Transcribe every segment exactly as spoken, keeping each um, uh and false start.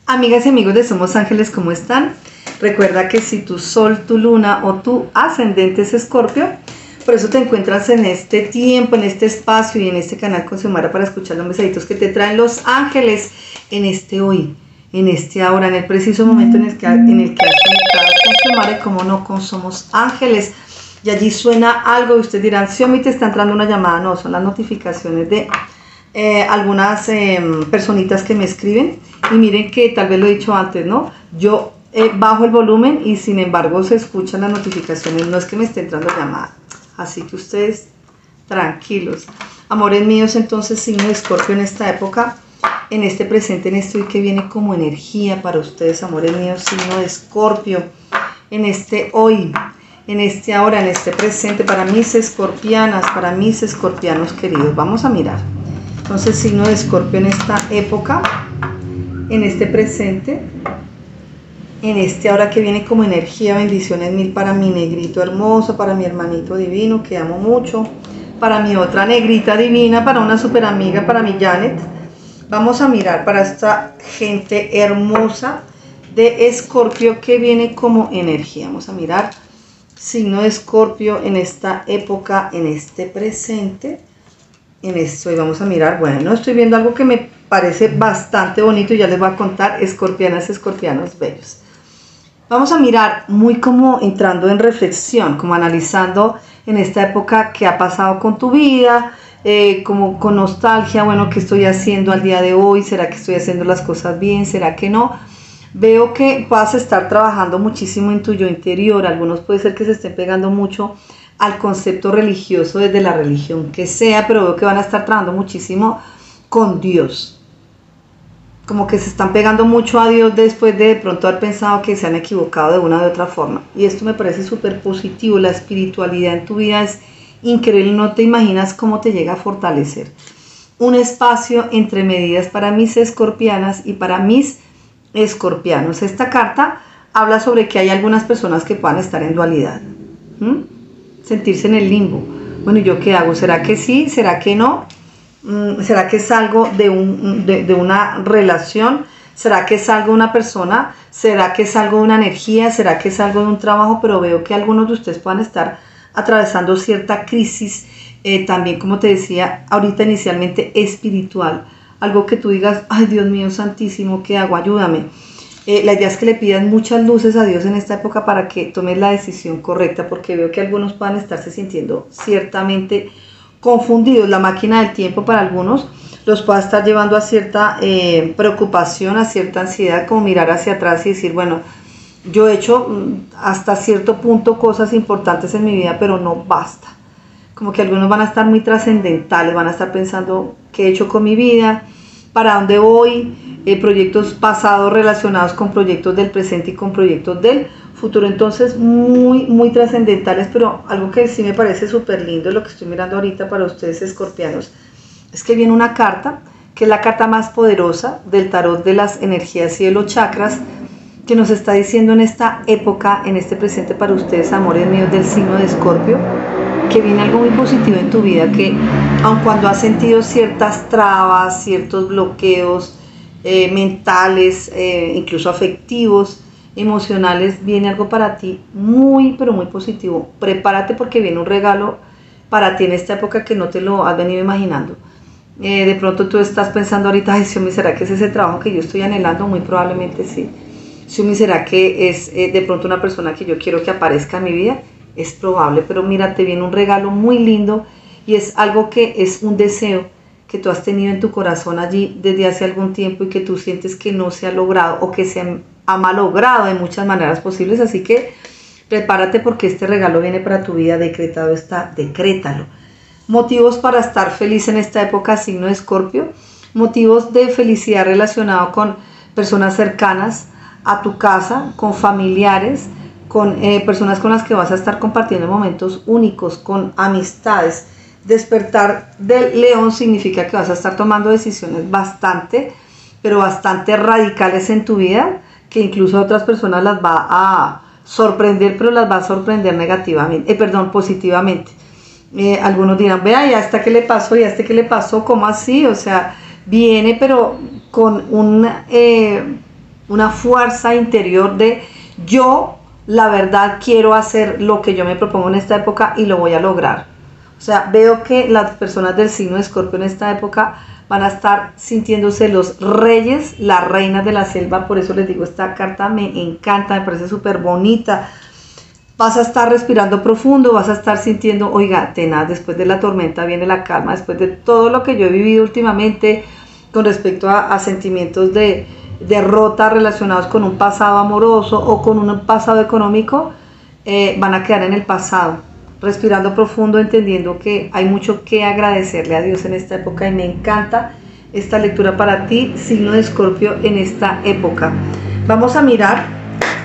Amigas y amigos de Somos Ángeles, ¿cómo están? Recuerda que si tu sol, tu luna o tu ascendente es Escorpio, por eso te encuentras en este tiempo, en este espacio y en este canal con Xiomara para escuchar los mensajitos que te traen los ángeles en este hoy, en este ahora, en el preciso momento en el que, en el que has conectado con Xiomara y como no con Somos Ángeles. Y allí suena algo y ustedes dirán, Xiomi, te está entrando una llamada. No, son las notificaciones de eh, algunas eh, personitas que me escriben. Y miren que tal vez lo he dicho antes, ¿no? Yo eh, bajo el volumen y sin embargo se escuchan las notificaciones. No es que me esté entrando llamada. Así que ustedes tranquilos. Amores míos, entonces signo de Escorpio en esta época, en este presente, en este hoy que viene como energía para ustedes, amores míos, signo de Escorpio, en este hoy, en este ahora, en este presente, para mis escorpianas, para mis escorpianos queridos. Vamos a mirar. Entonces, signo de Escorpio en esta época, en este presente, en este ahora que viene como energía, bendiciones mil para mi negrito hermoso, para mi hermanito divino que amo mucho, para mi otra negrita divina, para una super amiga, para mi Janet. Vamos a mirar para esta gente hermosa de Escorpio que viene como energía. Vamos a mirar signo de Escorpio en esta época, en este presente, en esto. Y vamos a mirar, bueno, estoy viendo algo que me parece bastante bonito y ya les voy a contar, escorpianas, escorpianos bellos. Vamos a mirar muy como entrando en reflexión, como analizando en esta época qué ha pasado con tu vida, eh, como con nostalgia, bueno, ¿qué estoy haciendo al día de hoy? ¿Será que estoy haciendo las cosas bien? ¿Será que no? Veo que vas a estar trabajando muchísimo en tu yo interior. Algunos puede ser que se estén pegando mucho al concepto religioso desde la religión que sea, pero veo que van a estar trabajando muchísimo con Dios. Como que se están pegando mucho a Dios después de de pronto haber pensado que se han equivocado de una u otra forma. Y esto me parece súper positivo. La espiritualidad en tu vida es increíble, no te imaginas cómo te llega a fortalecer. Un espacio entre medidas para mis escorpianas y para mis escorpianos. Esta carta habla sobre que hay algunas personas que puedan estar en dualidad, ¿Mm? sentirse en el limbo. Bueno, ¿y yo qué hago? ¿Será que sí? ¿Será que no? ¿Será que salgo de, un, de, de una relación? ¿Será que salgo de una persona? ¿Será que salgo de una energía? ¿Será que salgo de un trabajo? Pero veo que algunos de ustedes puedan estar atravesando cierta crisis, eh, también como te decía ahorita inicialmente espiritual. Algo que tú digas, ay Dios mío santísimo, ¿qué hago? Ayúdame. Eh, la idea es que le pidas muchas luces a Dios en esta época para que tomes la decisión correcta, porque veo que algunos puedan estarse sintiendo ciertamente confundidos. La máquina del tiempo para algunos los puede estar llevando a cierta eh, preocupación, a cierta ansiedad, como mirar hacia atrás y decir, bueno, yo he hecho hasta cierto punto cosas importantes en mi vida, pero no basta. Como que algunos van a estar muy trascendentales, van a estar pensando qué he hecho con mi vida, para dónde voy, eh, proyectos pasados relacionados con proyectos del presente y con proyectos del futuro. Entonces muy muy trascendentales, pero algo que sí me parece súper lindo, lo que estoy mirando ahorita para ustedes escorpianos, es que viene una carta que es la carta más poderosa del tarot de las energías y de los chakras, que nos está diciendo en esta época, en este presente para ustedes, amores míos del signo de Escorpio, que viene algo muy positivo en tu vida, que aun cuando has sentido ciertas trabas, ciertos bloqueos eh, mentales, eh, incluso afectivos, emocionales, viene algo para ti muy pero muy positivo. Prepárate porque viene un regalo para ti en esta época que no te lo has venido imaginando. Eh, de pronto tú estás pensando ahorita, ay Xiomi, ¿será que es ese trabajo que yo estoy anhelando? Muy probablemente sí. Xiomi, ¿será que es eh, de pronto una persona que yo quiero que aparezca en mi vida? Es probable, pero mira, te viene un regalo muy lindo y es algo que es un deseo que tú has tenido en tu corazón allí desde hace algún tiempo y que tú sientes que no se ha logrado o que se ha, ha malogrado de muchas maneras posibles. Así que prepárate porque este regalo viene para tu vida, decretado está, decrétalo. Motivos para estar feliz en esta época, signo de Escorpio, motivos de felicidad relacionados con personas cercanas a tu casa, con familiares, con eh, personas con las que vas a estar compartiendo momentos únicos, con amistades. Despertar del león significa que vas a estar tomando decisiones bastante, pero bastante radicales en tu vida, que incluso a otras personas las va a sorprender, pero las va a sorprender negativamente, eh, perdón, positivamente. Eh, algunos dirán, vea, ¿y a esta qué le pasó? ¿Y a este qué le pasó? ¿Cómo así? O sea, viene pero con un... Eh, una fuerza interior de yo, la verdad, quiero hacer lo que yo me propongo en esta época y lo voy a lograr. O sea, veo que las personas del signo de Escorpio en esta época van a estar sintiéndose los reyes, las reinas de la selva. Por eso les digo, esta carta me encanta, me parece súper bonita. Vas a estar respirando profundo, vas a estar sintiendo, oiga, tenaz, después de la tormenta viene la calma, después de todo lo que yo he vivido últimamente con respecto a, a sentimientos de derrota relacionados con un pasado amoroso o con un pasado económico, eh, van a quedar en el pasado, respirando profundo, entendiendo que hay mucho que agradecerle a Dios en esta época, y me encanta esta lectura para ti, signo de Escorpio, en esta época. Vamos a mirar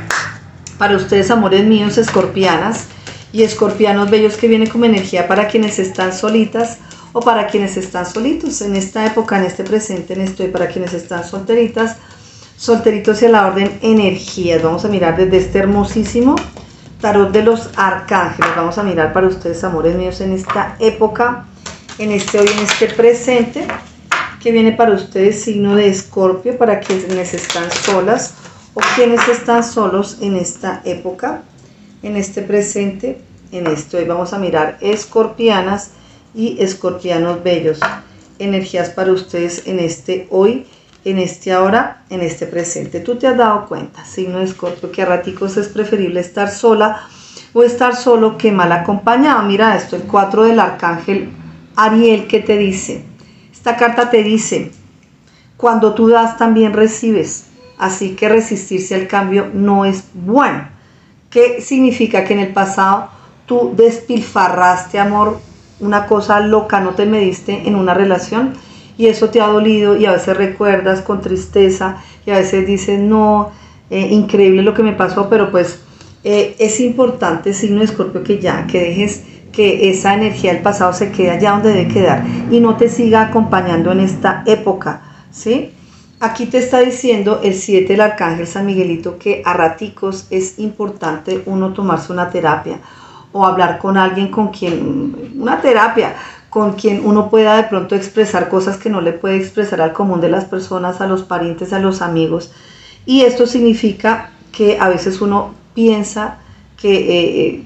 para ustedes, amores míos, escorpianas y escorpianos bellos, que viene como energía para quienes están solitas o para quienes están solitos en esta época, en este presente, en esto, y para quienes están solteritas, solteritos y a la orden, energías. Vamos a mirar desde este hermosísimo tarot de los arcángeles. Vamos a mirar para ustedes, amores míos, en esta época, en este hoy, en este presente, que viene para ustedes, signo de Escorpio, para quienes están solas o quienes están solos en esta época, en este presente, en este hoy. Vamos a mirar escorpianas y escorpianos bellos, energías para ustedes en este hoy, en este ahora, en este presente. Tú te has dado cuenta, signo de Escorpio, que a raticos es preferible estar sola o estar solo que mal acompañado. Mira esto, el cuatro del arcángel Ariel, que te dice, esta carta te dice, cuando tú das también recibes, así que resistirse al cambio no es bueno. ¿Qué significa? Que en el pasado tú despilfarraste amor, una cosa loca, no te mediste en una relación, y eso te ha dolido, y a veces recuerdas con tristeza, y a veces dices, no, eh, increíble lo que me pasó, pero pues eh, es importante, signo de Escorpio, que ya, que dejes que esa energía del pasado se quede allá donde debe quedar, y no te siga acompañando en esta época, ¿sí? Aquí te está diciendo el siete del arcángel San Miguelito, que a raticos es importante uno tomarse una terapia, o hablar con alguien con quien, una terapia, con quien uno pueda de pronto expresar cosas que no le puede expresar al común de las personas, a los parientes, a los amigos. Y esto significa que a veces uno piensa que eh,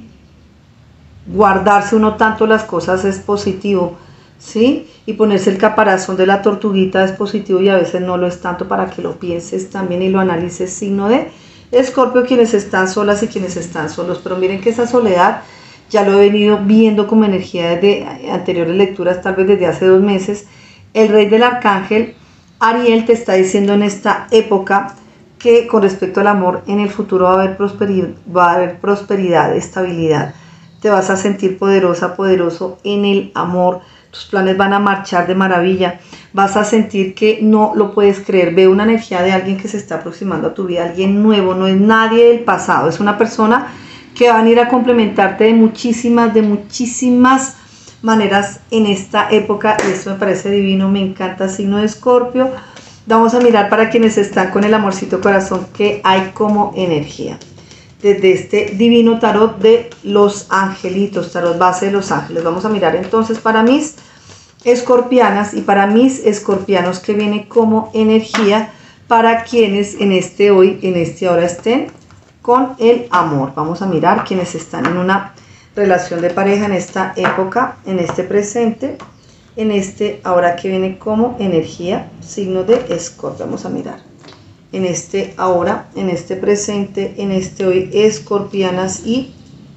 guardarse uno tanto las cosas es positivo, ¿sí? Y ponerse el caparazón de la tortuguita es positivo, y a veces no lo es tanto, para que lo pienses también y lo analices, signo de Escorpio, quienes están solas y quienes están solos. Pero miren que esa soledad ya lo he venido viendo como energía desde anteriores lecturas, tal vez desde hace dos meses. El rey del arcángel Ariel te está diciendo en esta época que con respecto al amor, en el futuro va a haber prosperidad, va a haber prosperidad, estabilidad. Te vas a sentir poderosa, poderoso en el amor. Tus planes van a marchar de maravilla. Vas a sentir que no lo puedes creer. Veo una energía de alguien que se está aproximando a tu vida, alguien nuevo, no es nadie del pasado, es una persona que va a venir a complementarte de muchísimas, de muchísimas maneras en esta época, y esto me parece divino, me encanta, signo de Escorpio. Vamos a mirar para quienes están con el amorcito corazón, que hay como energía desde este divino tarot de los angelitos, tarot base de los ángeles. Vamos a mirar entonces para mis escorpianas y para mis escorpianos, que viene como energía para quienes en este hoy, en este ahora estén con el amor. Vamos a mirar quienes están en una relación de pareja en esta época, en este presente, en este ahora, que viene como energía, signo de Escorpio. Vamos a mirar en este ahora, en este presente, en este hoy, escorpianas y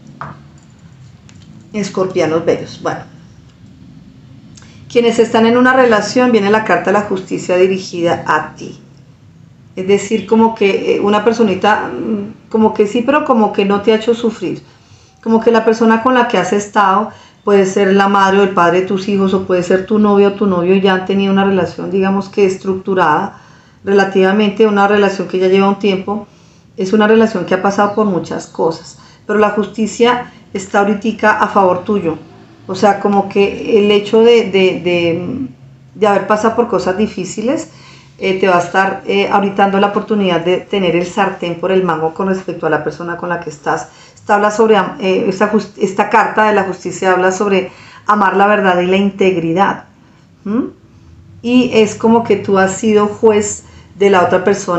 escorpianos bellos. Bueno, quienes están en una relación, viene la carta de la justicia dirigida a ti. Es decir, como que una personita, como que sí, pero como que no te ha hecho sufrir. Como que la persona con la que has estado puede ser la madre o el padre de tus hijos, o puede ser tu novio o tu novio, ya han tenido una relación, digamos que estructurada, relativamente una relación que ya lleva un tiempo. Es una relación que ha pasado por muchas cosas, pero la justicia está ahorita a favor tuyo. O sea, como que el hecho de, de, de, de haber pasado por cosas difíciles, Eh, te va a estar eh, ahorita dando la oportunidad de tener el sartén por el mango con respecto a la persona con la que estás. Esta, habla sobre, eh, esta, esta carta de la justicia habla sobre amar la verdad y la integridad. ¿Mm? Y es como que tú has sido juez de la otra persona,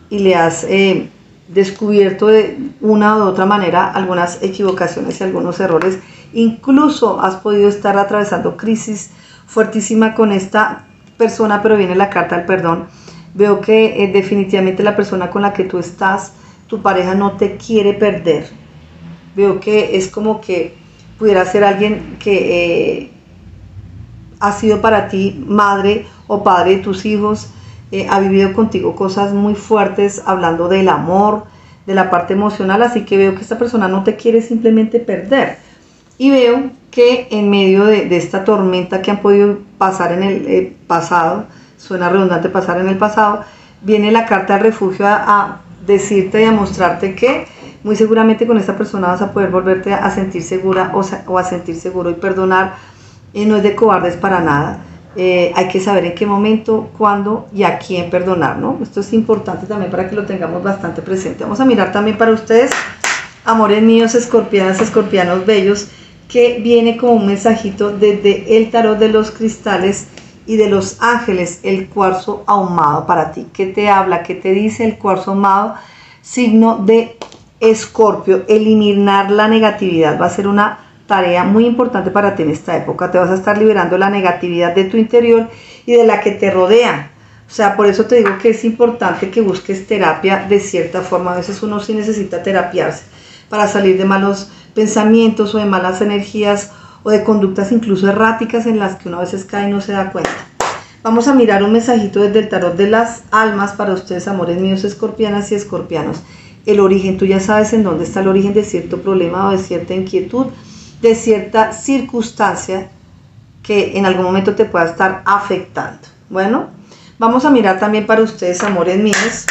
y le has eh, descubierto de una u otra manera algunas equivocaciones y algunos errores. Incluso has podido estar atravesando crisis fuertísima con esta persona, pero viene la carta del perdón. Veo que eh, definitivamente la persona con la que tú estás, tu pareja, no te quiere perder. Veo que es como que pudiera ser alguien que eh, ha sido para ti madre o padre de tus hijos, eh, ha vivido contigo cosas muy fuertes, hablando del amor, de la parte emocional, así que veo que esta persona no te quiere simplemente perder. Y veo que en medio de, de esta tormenta que han podido pasar en el eh, pasado, suena redundante pasar en el pasado, viene la carta del refugio a, a decirte y a mostrarte que muy seguramente con esta persona vas a poder volverte a sentir segura o, o a sentir seguro. Y perdonar eh, no es de cobardes para nada. Eh, hay que saber en qué momento, cuándo y a quién perdonar, ¿no? Esto es importante también para que lo tengamos bastante presente. Vamos a mirar también para ustedes, amores míos, escorpianas, escorpianos bellos, que viene como un mensajito desde el tarot de los cristales y de los ángeles, el cuarzo ahumado para ti. ¿Qué te habla? ¿Qué te dice el cuarzo ahumado? Signo de Escorpio, eliminar la negatividad va a ser una tarea muy importante para ti en esta época. Te vas a estar liberando la negatividad de tu interior y de la que te rodea. O sea, por eso te digo que es importante que busques terapia de cierta forma. A veces uno sí necesita terapiarse para salir de malos pensamientos o de malas energías o de conductas incluso erráticas en las que uno a veces cae y no se da cuenta. Vamos a mirar un mensajito desde el tarot de las almas para ustedes, amores míos, escorpianas y escorpianos. El origen, tú ya sabes en dónde está el origen de cierto problema o de cierta inquietud, de cierta circunstancia que en algún momento te pueda estar afectando. Bueno, vamos a mirar también para ustedes, amores míos,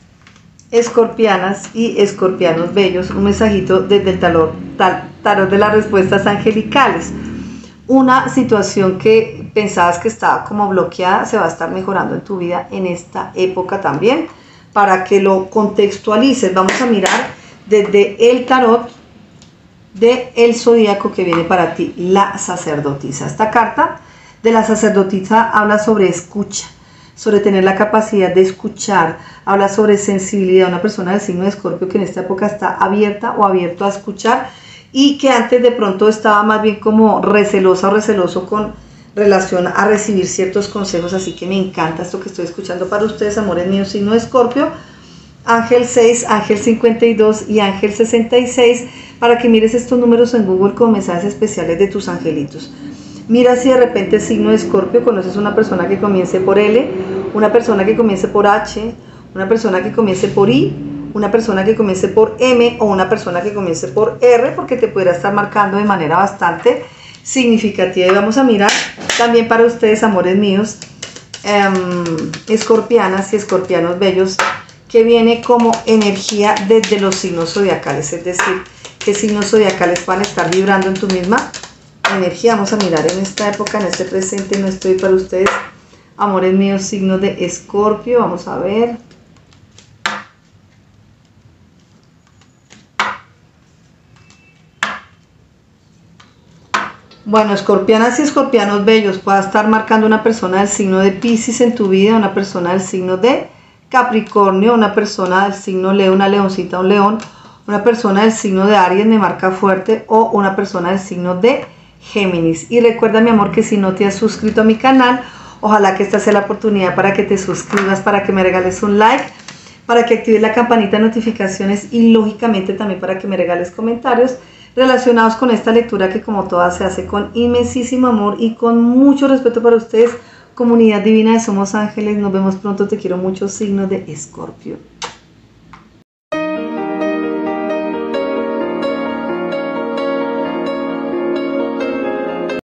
escorpianas y escorpianos bellos, un mensajito desde el tarot, tarot de las respuestas angelicales. Una situación que pensabas que estaba como bloqueada se va a estar mejorando en tu vida en esta época también. Para que lo contextualices, vamos a mirar desde el tarot de el zodíaco que viene para ti, la sacerdotisa. Esta carta de la sacerdotisa habla sobre escucha, sobre tener la capacidad de escuchar, habla sobre sensibilidad, una persona del signo de Escorpio que en esta época está abierta o abierto a escuchar y que antes de pronto estaba más bien como recelosa o receloso con relación a recibir ciertos consejos. Así que me encanta esto que estoy escuchando para ustedes, amores míos, signo de Escorpio, Ángel seis, Ángel cincuenta y dos y Ángel sesenta y seis, para que mires estos números en Google como mensajes especiales de tus angelitos. Mira si de repente signo de Escorpio conoces una persona que comience por L, una persona que comience por H, una persona que comience por I, una persona que comience por M o una persona que comience por R, porque te pudiera estar marcando de manera bastante significativa. Y vamos a mirar también para ustedes, amores míos, eh, escorpianas y escorpianos bellos, que viene como energía desde los signos zodiacales, es decir, qué signos zodiacales van a estar vibrando en tu misma energía. Vamos a mirar en esta época, en este presente, no estoy para ustedes, amores míos, signo de Escorpio. Vamos a ver. Bueno, escorpianas y escorpianos bellos, pueda estar marcando una persona del signo de Piscis en tu vida, una persona del signo de Capricornio, una persona del signo Leo, una leoncita, un león, una persona del signo de Aries, me marca fuerte, o una persona del signo de Géminis. Y recuerda, mi amor, que si no te has suscrito a mi canal, ojalá que esta sea la oportunidad para que te suscribas, para que me regales un like, para que actives la campanita de notificaciones y lógicamente también para que me regales comentarios relacionados con esta lectura que como todas se hace con inmensísimo amor y con mucho respeto para ustedes, comunidad divina de Somos Ángeles. Nos vemos pronto, te quiero mucho, signo de Escorpio.